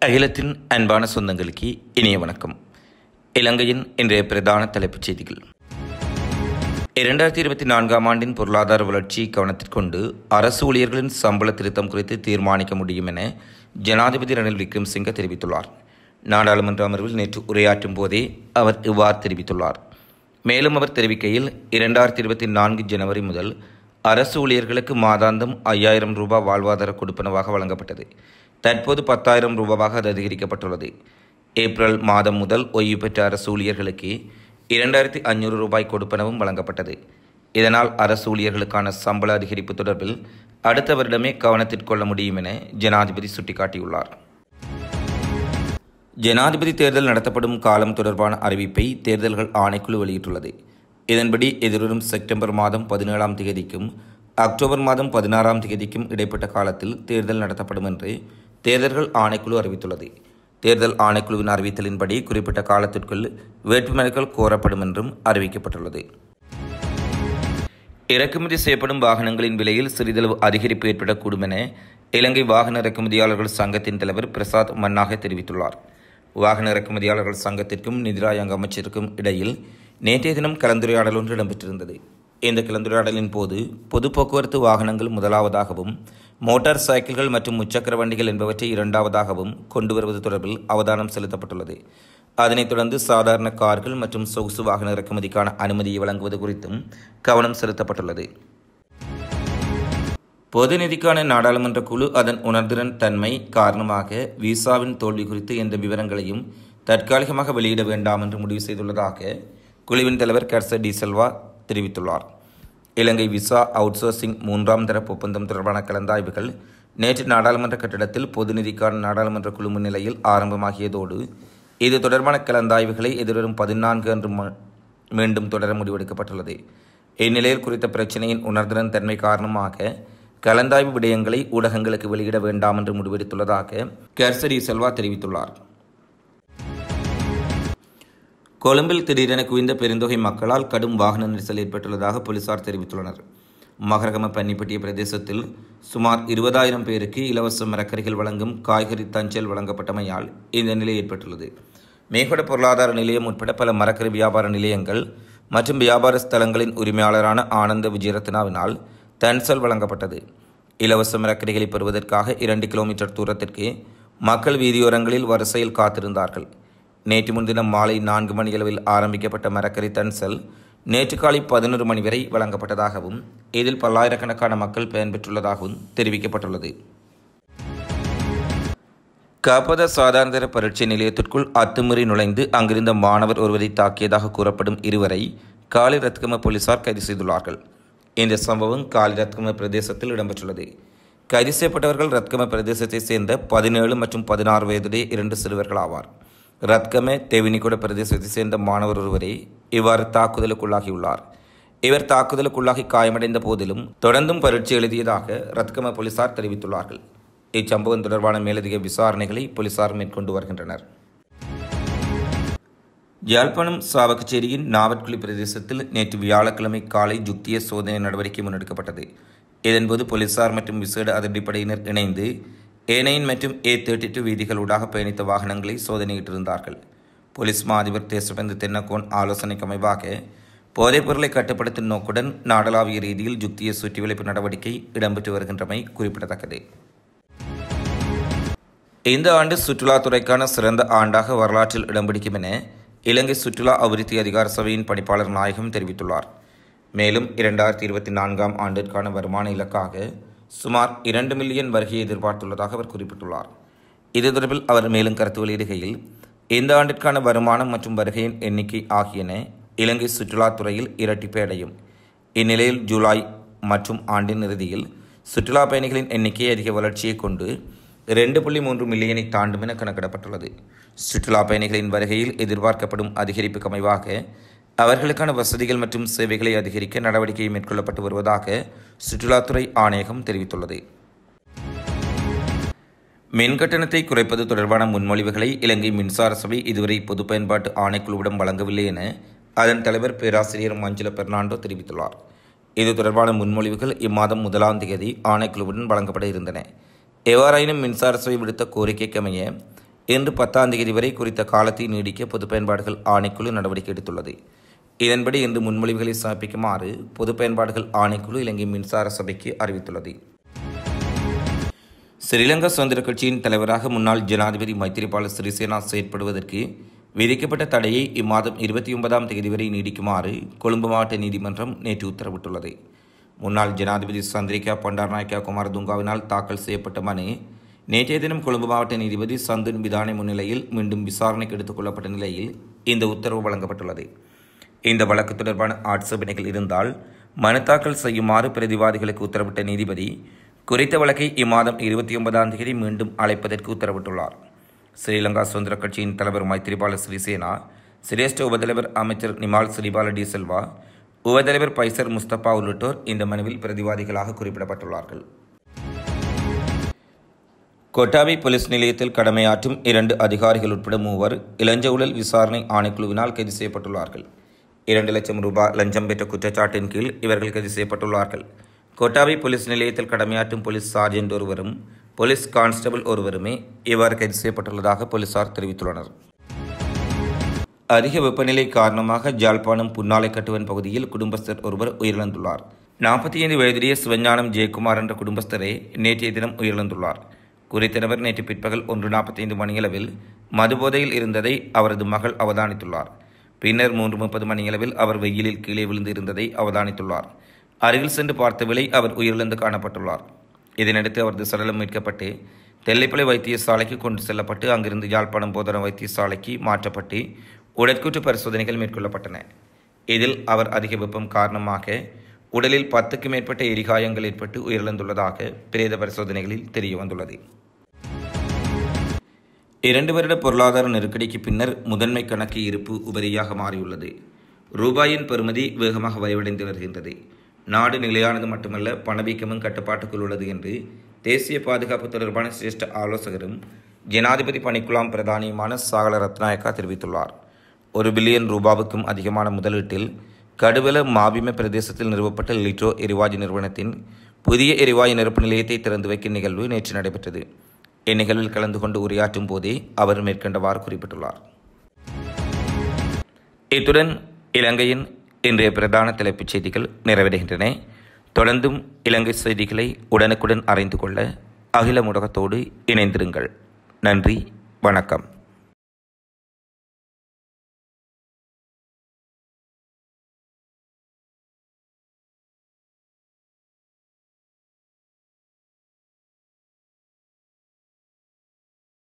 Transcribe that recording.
அகிலத்தின் அன்பான சொந்தங்களுக்கு இனிய வணக்கம். இலங்கையின் இன்றைய பிரதான தலைப்புச் செய்திகள். 2024ஆம் ஆண்டின் பொருளாதார வளர்ச்சி கவனத்திற்கொண்டு அரசு ஊழியர்களின் சம்பள திருத்தம் குறித்து தீர்மானிக்க முடியும் என ஜனாதிபதி ரணில் விக்ரமசிங்க தெரிவித்துள்ளார். நாடாளுமன்ற அமர்வில் நேற்று உரையாற்றும் போதே அவர் இவ்வாறு தெரிவித்துள்ளார். மேலும் அவர் தெரிவிக்கையில் 2024 ஜனவரி முதல் அரசு ஊழியர்களுக்கு மாதாந்தம் 5000 ரூபாய் வாழ்வாதார கொடுப்பனவாக வழங்கப்பட்டது. தற்போது 10,000 ரூபாவாக அது அதிகரிக்கப்பட்டுள்ளது. ஏப்ரல் மாதம் முதல் ஓய்வு பெற்ற அரசு ஊழியர்களுக்கு 2500 ரூபாய் கொடுப்பனவும் வழங்கப்பட்டது. இதனால் அரசு ஊழியர்களுக்கான சம்பள அதிகரிப்பு தொடர்பில் அடுத்த வருடமே கவனத்திற்கொள்ள முடியும் என ஜனாதிபதி சுட்டிக்காட்டியுள்ளார். ஜனாதிபதி தேர்தல் நடத்தப்படும் காலம் தொடர்பான அறிவிப்பை தேர்தல்கள் ஆணைக்குழு வெளியிட்டுள்ளது. இதன்படி எதிர்வரும் செப்டம்பர் மாதம் 17ஆம் தேதிக்கும் அக்டோபர் மாதம் 16ஆம் தேதிக்கும் இடைப்பட்ட காலத்தில் தேர்தல் நடத்தப்படும் என்று தேர்தல்கள் ஆணைக்குழு அறிவித்துள்ளது. தேர்தல் ஆணைக்குழுவின் அறிவித்தலின்படி குறிப்பிட்ட காலத்திற்குள் வேட்புமனுக்கள் கோரப்படும் என்றும் அறிவிக்கப்பட்டுள்ளது. இறக்குமதி செய்யப்படும் வாகனங்களின் விலையில் சிறிதளவு அதிகரிப்பு ஏற்படக்கூடும் என இலங்கை வாகன இறக்குமதியாளர்கள் சங்கத்தின் தலைவர் பிரசாத் மன்னாக தெரிவித்துள்ளார். வாகன இறக்குமதியாளர்கள் சங்கத்திற்கும் நிதிராயங்க அமைச்சருக்கும் இடையில் நேற்றைய தினம் கலந்துரையாடல் ஒன்று இடம்பெற்றிருந்தது. இந்த கலந்துரையாடலின் போது பொது போக்குவரத்து வாகனங்கள் முதலாவதாகவும் மோட்டார் சைக்கிள்கள் மற்றும் முச்சக்கர வண்டிகள் என்பவற்றை இரண்டாவதாகவும் கொண்டு வருவது தொடர்பில் அவதானம் செலுத்தப்பட்டுள்ளது. அதனைத் தொடர்ந்து சாதாரண கார்கள் மற்றும் சொகுசு வாகன இறக்குமதிக்கான அனுமதியை வழங்குவது குறித்தும் கவனம் செலுத்தப்பட்டுள்ளது. பொது நிதிக்கான நாடாளுமன்ற குழு அதன் உணர்திறன் தன்மை காரணமாக விசாவின் தோல்வி குறித்து எந்த விவரங்களையும் தற்காலிகமாக வெளியிட வேண்டாம் என்று முடிவு செய்துள்ளதாக குழுவின் தலைவர் கர்ச டி செல்வா தெரிவித்துள்ளார். இலங்கை விசா அவுட்சோர்சிங் 3ஆம் தரப்பு ஒப்பந்தம் தொடர்பான கலந்தாய்வுகள் நேற்று நாடாளுமன்ற கட்டிடத்தில் பொது நிதிக்கான நாடாளுமன்ற குழு முன்னிலையில் ஆரம்பமாகியதோடு இது தொடர்பான கலந்தாய்வுகளை எதிர்வரும் 14 அன்று மீண்டும் தொடர முடிவெடுக்கப்பட்டுள்ளது. இந்நிலையில் குறித்த பிரச்சினையின் உணர்திறன் தன்மை காரணமாக கலந்தாய்வு விடயங்களை ஊடகங்களுக்கு வெளியிட வேண்டாம் என்று முடிவெடுத்துள்ளதாக கர்ச டி செல்வா தெரிவித்துள்ளார். கொழும்பில் திடீரென குவிந்த பெருந்தொகை மக்களால் கடும் வாகன நெரிசல் ஏற்பட்டுள்ளதாக போலீசார் தெரிவித்துள்ளனர். மகரகம பன்னிப்பட்டிய பிரதேசத்தில் சுமார் 20,000 பேருக்கு இலவச மரக்கறிகள் வழங்கும் காய்கறி தஞ்சல் வழங்கப்பட்டமையால் இந்த நிலை ஏற்பட்டுள்ளது. மேகொட பொருளாதார நிலையம் உட்பட பல மரக்கறி வியாபார நிலையங்கள் மற்றும் வியாபார ஸ்தலங்களின் உரிமையாளரான ஆனந்த விஜயரத்னாவினால் தன்சல் வழங்கப்பட்டது. இலவச மரக்கறிகளை பெறுவதற்காக 2 கிலோமீட்டர் தூரத்திற்கு மக்கள் வீதியோரங்களில் வரிசையில் காத்திருந்தார்கள். நேற்று முன்தினம் மாலை 4 மணியளவில் ஆரம்பிக்கப்பட்ட மரக்கறி தன்சல் நேற்று காலை 11 மணி வரை வழங்கப்பட்டதாகவும் இதில் பல்லாயிரக்கணக்கான மக்கள் பயன்பெற்றுள்ளதாகவும் தெரிவிக்கப்பட்டுள்ளது. கபத சாதாரண பரீட்சை நிலையத்திற்குள் அத்துமீறி நுழைந்து அங்கிருந்த மாணவர் ஒருவரை தாக்கியதாக கூறப்படும் இருவரை காலி ரத்கம போலீசார் கைது செய்துள்ளார்கள். இந்த சம்பவம் காலி ரத்கம பிரதேசத்தில் இடம்பெற்றுள்ளது. கைது செய்யப்பட்டவர்கள் ரத்கம பிரதேசத்தை சேர்ந்த 17 மற்றும் 16 வயதுடைய 2 சிறுவர்கள் ஆவார். ரத்கம தேவினிகொட பிரதேசத்தை சேர்ந்த மாணவர் ஒருவரே இவ்வாறு தாக்குதலுக்குள்ளாகியுள்ளார். இவர் தாக்குதலுக்குள்ளாகி காயமடைந்த போதிலும் தொடர்ந்தும் பரீட்சை எழுதியதாக ரத்கம போலீசார் தெரிவித்துள்ளார்கள். இச்சம்பவம் தொடர்பான மேலதிக விசாரணைகளை போலீசார் மேற்கொண்டு வருகின்றனர். யாழ்ப்பாணம் சாவகச்சேரியின் நாவற்குழி பிரதேசத்தில் நேற்று வியாழக்கிழமை காலை ஜுக்திய சோதனை நடவடிக்கை முன்னெடுக்கப்பட்டது. இதன்போது போலீசார் மற்றும் விசேட அதிரடிப்படையினர் இணைந்து A9 மற்றும் A32 வீதிகளூடாக பயணித்த வாகனங்களை சோதனையிட்டிருந்தார்கள். போலீஸ் மா அதிபர் தேசபந்து தென்னகோன் ஆலோசனைக்கு அமைவாக போதைப் பொருளை கட்டுப்படுத்தும் நோக்குடன் நாடளாவிய ரீதியில் ஜுக்திய சுற்றிவளைப்பு நடவடிக்கை இடம்பெற்று வருகின்றமை குறிப்பிடத்தக்கது. இந்த ஆண்டு சுற்றுலாத்துறைக்கான சிறந்த ஆண்டாக வரலாற்றில் இடம் பிடிக்கும் என இலங்கை சுற்றுலா அபிவிருத்தி அதிகார சபையின் பணிப்பாளர் நாயகம் தெரிவித்துள்ளார். மேலும் 2024ஆம் ஆண்டிற்கான வருமான இலக்காக சுமார் 2 மில்லியன் வருகையை எதிர்பார்த்துள்ளதாக அவர் குறிப்பிட்டுள்ளார். இது தொடர்பில் அவர் மேலும் கருத்து வெளியிடுகையில் இந்த ஆண்டிற்கான வருமானம் மற்றும் வருகையின் எண்ணிக்கை ஆகியன இலங்கை சுற்றுலாத்துறையில் இரட்டிப்பு அடையும். இந்நிலையில் ஜூலை மற்றும் ஆண்டின் இறுதியில் சுற்றுலா பயணிகளின் எண்ணிக்கை அதிக வளர்ச்சியை கொண்டு 2.3 மில்லியனை தாண்டும் என கணக்கிடப்பட்டுள்ளது. சுற்றுலா பயணிகளின் வருகையில் எதிர்பார்க்கப்படும் அதிகரிப்புக்கு அமைவாக அவர்களுக்கான வசதிகள் மற்றும் சேவைகளை அதிகரிக்க நடவடிக்கை மேற்கொள்ளப்பட்டு வருவதாக சுற்றுலாத்துறை ஆணையகம் தெரிவித்துள்ளது. மின் கட்டணத்தை குறைப்பது தொடர்பான முன்மொழிவுகளை இலங்கை மின்சார சபை இதுவரை பொது பயன்பாட்டு ஆணைக்குழுவிடம் வழங்கவில்லை என அதன் தலைவர் பேராசிரியர் மஞ்சுள பெர்னாண்டோ தெரிவித்துள்ளார். இது தொடர்பான முன்மொழிவுகள் இம்மாதம் 1ஆம் தேதி ஆணைக்குழுவுடன் வழங்கப்பட இருந்தன. எவ்வாறாயினும் மின்சார சபை விடுத்த கோரிக்கைக்கு அமைய இன்று 10ஆம் தேதி வரை குறித்த காலத்தை நீடிக்க பொது பயன்பாடுகள் ஆணைக்குழு நடவடிக்கை எடுத்துள்ளது. இதன்படி இன்று முன்மொழிவுகளை சமர்ப்பிக்குமாறு பொது பயன்பாடுகள் ஆணைக்குழு இலங்கை மின்சார சபைக்கு அறிவித்துள்ளது. ஸ்ரீலங்கா சுதந்திர கட்சியின் தலைவராக முன்னாள் ஜனாதிபதி மைத்திரிபால சிறிசேனா செயற்படுவதற்கு விதிக்கப்பட்ட தடையை இம்மாதம் 29ஆம் தேதி வரை நீடிக்குமாறு கொழும்பு மாவட்ட நீதிமன்றம் நேற்று உத்தரவிட்டுள்ளது. முன்னாள் ஜனாதிபதி சந்திரிகா பண்டாரநாயக்கா குமாரதுங்கவினால் தாக்கல் செய்யப்பட்ட மனு நேற்றைய தினம் கொழும்பு மாவட்ட நீதிபதி சந்துன் பிதானே முன்னிலையில் மீண்டும் விசாரணைக்கு எடுத்துக் கொள்ளப்பட்ட நிலையில் இந்த உத்தரவு வழங்கப்பட்டுள்ளது. இந்த வழக்கு தொடர்பான ஆட்சேபனைகள் இருந்தால் மனு தாக்கல் செய்யுமாறு பிரதிவாதிகளுக்கு உத்தரவிட்ட நீதிபதி குறித்த வழக்கை இம்மாதம் 29ஆம் தேதி மீண்டும் அழைப்பதற்கு உத்தரவிட்டுள்ளார். ஸ்ரீலங்கா சுதந்திர கட்சியின் தலைவர் மைத்திரிபால சிறிசேனா, சிரேஷ்ட உபதலைவர் அமைச்சர் நிமால் சிறிபால டி செல்வா, உபதலைவர் பைசர் முஸ்தபா உள்ளிட்டோர் இந்த மனுவில் பிரதிவாதிகளாக குறிப்பிடப்பட்டுள்ளார்கள். கொட்டாவி போலீஸ் நிலையத்தில் கடமையாற்றும் 2 அதிகாரிகள் உட்பட 3 இளஞ்ச ஊழல் விசாரணை ஆணைக்குழுவினால் கைது செய்யப்பட்டுள்ளார்கள். 2 லட்சம் ரூபாய் லஞ்சம் பெற்ற குற்றச்சாட்டின் கீழ் இவர்கள் கைது செய்யப்பட்டுள்ளார்கள். கொட்டாவி போலீஸ் நிலையத்தில் கடமையாற்றும் போலீஸ் சார்ஜென்ட் ஒருவரும் போலீஸ் கான்ஸ்டபிள் ஒருவருமே இவ்வாறு கைது செய்யப்பட்டுள்ளதாக போலீசார் தெரிவித்துள்ளனர். அதிக வெப்பநிலை காரணமாக ஜாழ்ப்பாணம் புன்னாலைக்கட்டுவன் பகுதியில் குடும்பஸ்தர் ஒருவர் உயிரிழந்துள்ளார். 45 வயதுடைய சிவஞானம் ஜெயக்குமார் என்ற குடும்பஸ்தரே நேற்றைய தினம் உயிரிழந்துள்ளார். குறித்த நபர் நேற்று பிற்பகல் 1:45 மணியளவில் மதுபோதையில் இருந்ததை அவரது மகள் அவதானித்துள்ளார். பின்னர் 3:30 மணியளவில் அவர் வெயிலில் கீழே விழுந்து இருந்ததை அவதானித்துள்ளார். அருகில் சென்று பார்த்த வேளை அவர் உயிரிழந்து காணப்பட்டுள்ளார். இதனையடுத்து அவரது சடலம் மீட்கப்பட்டு தெல்லைப்பளை வைத்தியசாலைக்கு கொண்டு செல்லப்பட்டு அங்கிருந்து யாழ்ப்பாணம் போதனா வைத்தியசாலைக்கு மாற்றப்பட்டு உடற்கூற்று பரிசோதனைகள் மேற்கொள்ளப்பட்டன. இதில் அவர் அதிக வெப்பம் காரணமாக உடலில் 10க்கும் மேற்பட்ட எரிகாயங்கள் ஏற்பட்டு உயிரிழந்துள்ளதாக பிரேத பரிசோதனைகளில் தெரிய வந்துள்ளது. 2 வருட பொருளாதார நெருக்கடிக்கு பின்னர் முதன்மை கணக்கு இருப்பு உபரியாக மாறியுள்ளது. ரூபாயின் பெறுமதி வேகமாக வரைவடைந்து வருகின்றது. நாடு நிலையானது மட்டுமல்ல, பணவீக்கமும் கட்டுப்பாட்டுக்குள் உள்ளது என்று தேசிய பாதுகாப்பு தொடர்பான சிரேஷ்ட ஆலோசகரும் ஜனாதிபதி பணிக்குழாம் பிரதானியுமான சாகல ரத்நாயக்கா தெரிவித்துள்ளார். 1 பில்லியன் ரூபாவுக்கும் அதிகமான முதலீட்டில் கடுவல மாபிம பிரதேசத்தில் நிறுவப்பட்ட லிட்ரோ எரிவாயு நிறுவனத்தின் புதிய எரிவாயு நிரப்பு நிலையத்தை திறந்து வைக்கும் நிகழ்வு நேற்று நடைபெற்றது. இந்நிகழ்வில் கலந்து கொண்டு உரையாற்றும் போதே அவர் மேற்கண்டவாறு குறிப்பிட்டுள்ளார். இத்துடன் இலங்கையின் இன்றைய பிரதான தலைப்புச் செய்திகள் நிறைவடைகின்றன. தொடர்ந்தும் இலங்கை செய்திகளை உடனுக்குடன் அறிந்து கொள்ள அகில ஊடகத்தோடு இணைந்திருங்கள். நன்றி, வணக்கம்.